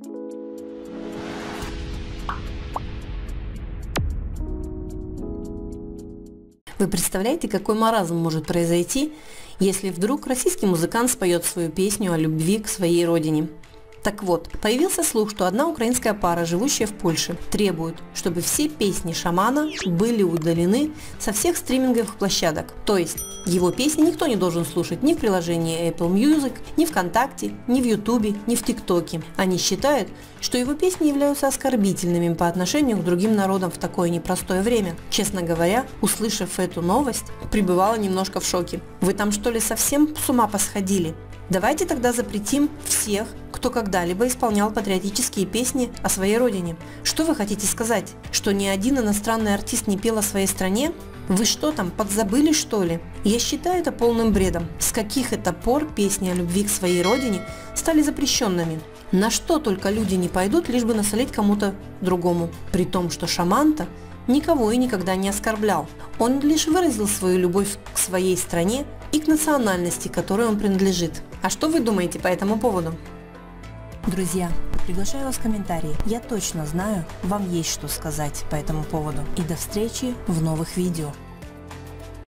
Вы представляете, какой маразм может произойти, если вдруг российский музыкант споет свою песню о любви к своей родине? Так вот, появился слух, что одна украинская пара, живущая в Польше, требует, чтобы все песни Шамана были удалены со всех стриминговых площадок. То есть, его песни никто не должен слушать ни в приложении Apple Music, ни ВКонтакте, ни в Ютубе, ни в ТикТоке. Они считают, что его песни являются оскорбительными по отношению к другим народам в такое непростое время. Честно говоря, услышав эту новость, пребывала немножко в шоке. Вы там что ли совсем с ума посходили? Давайте тогда запретим всех, кто когда-либо исполнял патриотические песни о своей родине. Что вы хотите сказать? Что ни один иностранный артист не пел о своей стране? Вы что там, подзабыли что ли? Я считаю это полным бредом. С каких это пор песни о любви к своей родине стали запрещенными? На что только люди не пойдут, лишь бы насолить кому-то другому. При том, что Шаман-то никого и никогда не оскорблял. Он лишь выразил свою любовь к своей стране и к национальности, которой он принадлежит. А что вы думаете по этому поводу? Друзья, приглашаю вас в комментарии. Я точно знаю, вам есть что сказать по этому поводу. И до встречи в новых видео.